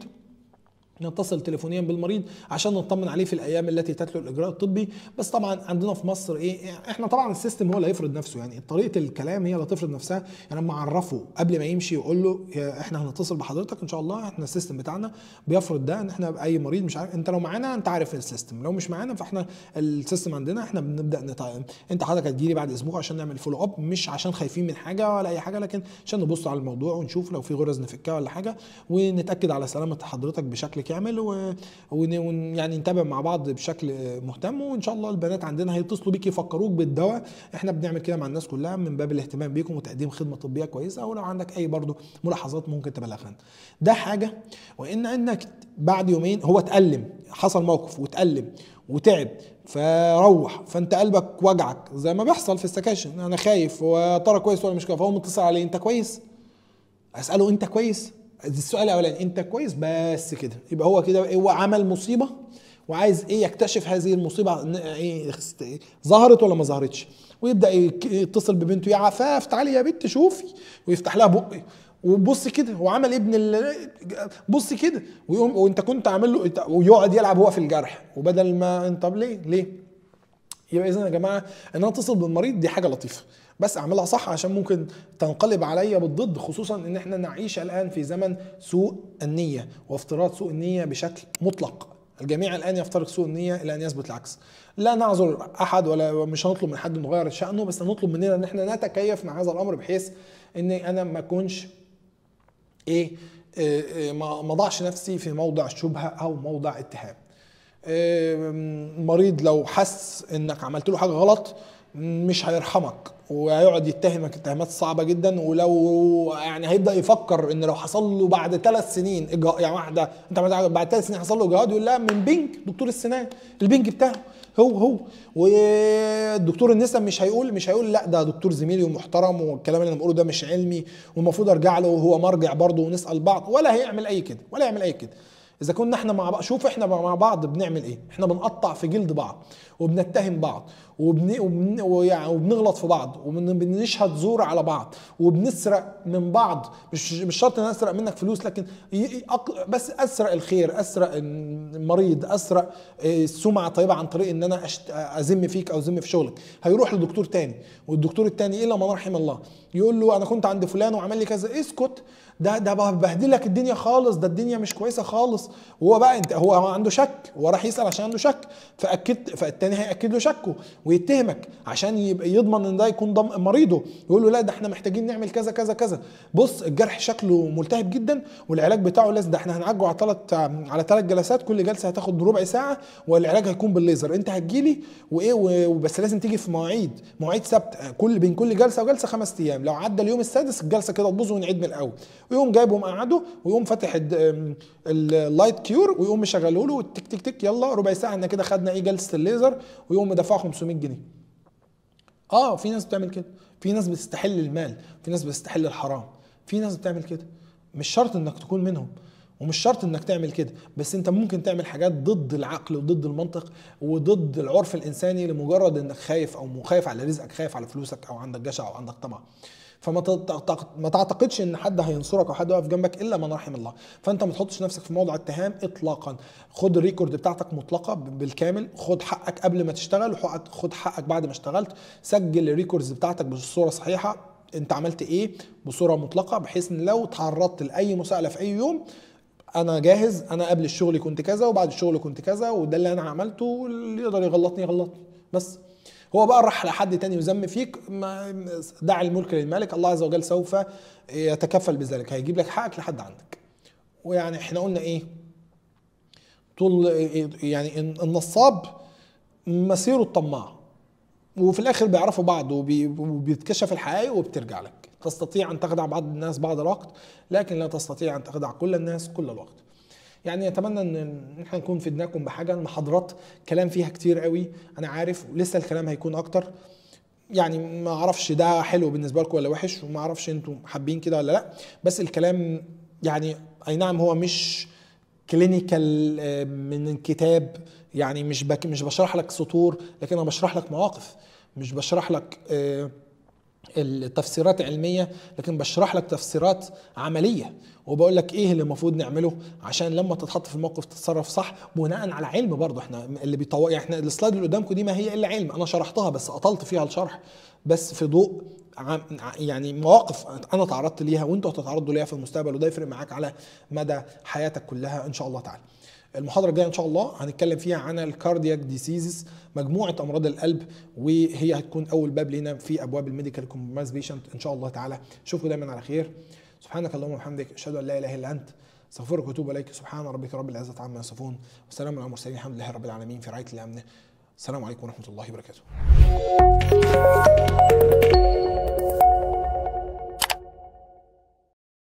نتصل تليفونيا بالمريض عشان نطمن عليه في الايام التي تتلو الاجراء الطبي. بس طبعا عندنا في مصر ايه، احنا طبعا السيستم هو اللي هيفرض نفسه، يعني طريقه الكلام هي اللي تفرض نفسها. يعني لما اعرفه قبل ما يمشي واقول له احنا هنتصل بحضرتك ان شاء الله، احنا السيستم بتاعنا بيفرض ده، ان احنا اي مريض مش عارف، انت لو معانا انت عارف السيستم، لو مش معانا فاحنا السيستم عندنا احنا بنبدا نتعلم. انت حضرتك هتجيلي بعد اسبوع عشان نعمل فولو اب، مش عشان خايفين من حاجه ولا اي حاجه، لكن عشان نبص على الموضوع ونشوف لو في غرز نفكها ولا حاجه، ونتاكد على سلامه حضرتك بشكل كامل، و ويعني نتابع مع بعض بشكل مهتم. وان شاء الله البنات عندنا هيتصلوا بيك يفكروك بالدواء. احنا بنعمل كده مع الناس كلها من باب الاهتمام بيكم وتقديم خدمه طبيه كويسه، ولو عندك اي برضو ملاحظات ممكن تبلغنا. ده حاجه. وان انك بعد يومين هو اتألم، حصل موقف واتألم وتعب فروح، فانت قلبك وجعك زي ما بيحصل في السكاشن، انا خايف وترى كويس ولا مش كويس، فهو متصل عليه انت كويس؟ اساله انت كويس؟ السؤال الاولاني انت كويس، بس كده يبقى هو كده هو عمل مصيبه وعايز ايه، يكتشف هذه المصيبه ايه، ظهرت ولا ما ظهرتش، ويبدا يتصل ببنته: يا عفاف تعالي يا بنت شوفي، ويفتح لها بقي وبص كده هو عمل ابن بص كده، ويقوم وانت كنت عامل له، ويقعد يلعب هو في الجرح، وبدل ما انت طب ليه ليه يبقى اذا يا جماعه ان انا اتصل بالمريض دي حاجه لطيفه، بس اعملها صح عشان ممكن تنقلب عليا بالضد، خصوصا ان احنا نعيش الان في زمن سوء النيه وافتراض سوء النيه بشكل مطلق. الجميع الان يفترض سوء النيه الى ان يثبت العكس. لا نعذر احد ولا مش هنطلب من حد انه يغير شانه، بس هنطلب مننا ان احنا نتكيف مع هذا الامر، بحيث ان انا ما اكونش ايه, إيه ما اضعش نفسي في موضع شبهه او موضع اتهام. المريض لو حس انك عملت له حاجه غلط مش هيرحمك وهيقعد يتهمك اتهامات صعبه جدا، ولو يعني هيبدا يفكر ان لو حصل له بعد ثلاث سنين يعني واحده انت بعد ثلاث سنين حصل له اجهاض، يقول لا من بنج دكتور السنان البنج بتاعه هو هو والدكتور النساء مش هيقول مش هيقول لا ده دكتور زميلي ومحترم والكلام اللي انا بقوله ده مش علمي والمفروض ارجع له وهو مرجع برضه ونسال بعض، ولا هيعمل اي كده ولا يعمل اي كده. اذا كنا احنا مع بعض، شوف احنا مع بعض بنعمل ايه، احنا بنقطع في جلد بعض وبنتهم بعض وبن... وبن... وبنغلط في بعض وبنشهد زور على بعض وبنسرق من بعض، مش مش شرط ان انا اسرق منك فلوس، لكن بس اسرق الخير، اسرق المريض، اسرق السمعه طيبه عن طريق ان انا أشت... ازم فيك او ازم في شغلك. هيروح لدكتور تاني والدكتور التاني الا من رحم الله يقول له انا كنت عند فلان وعمل لي كذا، اسكت ده ده بهدل لك الدنيا خالص، ده الدنيا مش كويسه خالص. وهو بقى انت هو عنده شك، هو راح يسال عشان عنده شك، فاكد فالتاني هياكد له شكه ويتهمك عشان يبقى يضمن ان ده يكون ضم مريضه، يقول له لا ده احنا محتاجين نعمل كذا كذا كذا. بص الجرح شكله ملتهب جدا، والعلاج بتاعه لازم ده احنا هنعالجه على ثلاث على ثلاث جلسات، كل جلسه هتاخد ربع ساعه، والعلاج هيكون بالليزر. انت هتجيلي وايه وبس لازم تيجي في مواعيد مواعيد ثابته، كل بين كل جلسه وجلسه خمس ايام، لو عدى اليوم السادس الجلسه كده تبوظ ونعيد من الاول. ويقوم جايبه مقعده ويقوم فاتح اللايت كيور ويقوم مشغله له تك تك تك يلا ربع ساعه احنا كده خدنا ايه جلسه الليزر، ويقوم مدفعه خمسمية جنيه. اه في ناس بتعمل كده، في ناس بتستحل المال، في ناس بتستحل الحرام، في ناس بتعمل كده. مش شرط انك تكون منهم ومش شرط انك تعمل كده، بس انت ممكن تعمل حاجات ضد العقل وضد المنطق وضد العرف الانساني لمجرد انك خايف او خايف على رزقك، خايف على فلوسك، او عندك جشع او عندك طمع. فما ما تعتقدش ان حد هينصرك او حد واقف جنبك الا من رحم الله. فانت ما تحطش نفسك في موضع اتهام اطلاقا. خد الريكورد بتاعتك مطلقه بالكامل، خد حقك قبل ما تشتغل وخد حقك بعد ما اشتغلت، سجل الريكوردز بتاعتك بصوره صحيحه انت عملت ايه بصوره مطلقه، بحيث ان لو تعرضت لاي مساءله في اي يوم انا جاهز، انا قبل الشغل كنت كذا وبعد الشغل كنت كذا وده اللي انا عملته، اللي يقدر يغلطني يغلطني. بس هو بقى راح لحد تاني يذم فيك، دع الملك للمالك، الله عز وجل سوف يتكفل بذلك، هيجيب لك حقك لحد عندك. ويعني احنا قلنا ايه طول يعني النصاب مسيره الطماع، وفي الاخر بيعرفوا بعض وبيتكشف الحقائق وبترجع لك. تستطيع ان تخدع بعض الناس بعض الوقت، لكن لا تستطيع ان تخدع كل الناس كل الوقت. يعني اتمنى ان احنا نكون فدناكم بحاجه. المحاضرات كلام فيها كتير قوي انا عارف، ولسه الكلام هيكون اكتر. يعني ما اعرفش ده حلو بالنسبه لكم ولا وحش، وما اعرفش انتم حابين كده ولا لا، بس الكلام يعني اي نعم هو مش كلينيكال من الكتاب، يعني مش بك مش بشرح لك سطور، لكن انا بشرح لك مواقف، مش بشرح لك التفسيرات علميه، لكن بشرح لك تفسيرات عمليه، وبقول لك ايه اللي المفروض نعمله عشان لما تتحط في الموقف تتصرف صح بناء على علم. برضه احنا اللي بيطور يعني احنا السلايد اللي قدامكم دي ما هي الا علم، انا شرحتها بس اطلت فيها الشرح، بس في ضوء يعني مواقف انا تعرضت ليها وانتوا هتتعرضوا ليها في المستقبل، وده يفرق معاك على مدى حياتك كلها ان شاء الله تعالى. المحاضرة الجاية ان شاء الله هنتكلم فيها عن الكاردياك ديسيزز، مجموعة امراض القلب، وهي هتكون اول باب لنا في ابواب الميديكال كومبرومايز بيشنت ان شاء الله تعالى. اشوفكم دايما على خير. سبحانك اللهم وبحمدك، اشهد ان لا اله الا انت، استغفرك واتوب اليك. سبحان ربك رب العزة عما يصفون، وسلام على المرسلين، الحمد لله رب العالمين في رعاية الله. السلام عليكم ورحمة الله وبركاته.